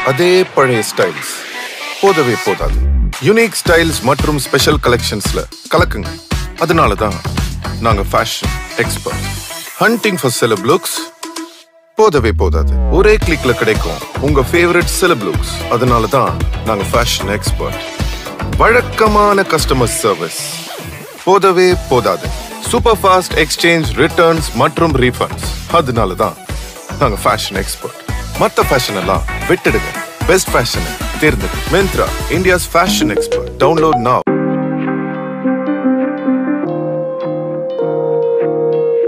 அதே பழைய ஸ்டைல்ஸ் போதவே போதாது. யூனிக் ஸ்டைல்ஸ் மற்றும் ஸ்பெஷல் கலெக்ஷன்ஸ்ல கலக்குங்க. அதனால தான் நாங்க fashion expert. Hunting for celeb looks போதவே போதாது. ஒரே கிளிக்ல கிடைக்கும் உங்க ஃபேவரட் செலப் லுக்ஸ். அதனால தான் நாங்க ஃபேஷன் எக்ஸ்பர்ட். வழக்கமான கஸ்டமர் சர்வீஸ் போதவே போதாது. சூப்பர் ஃபாஸ்ட் எக்ஸ்சேஞ்ச், ரிட்டர்ன்ஸ் மற்றும் ரீஃபண்ட்ஸ். அதனால தான் நாங்க ஃபேஷன் எக்ஸ்பர்ட். மத்த ஃபேஷன் எல்லாம் விட்டுடுங்க. பெஸ்ட் ஃபேஷனை தேர்ந்தெடு. Myntra, India's fashion expert. Download now.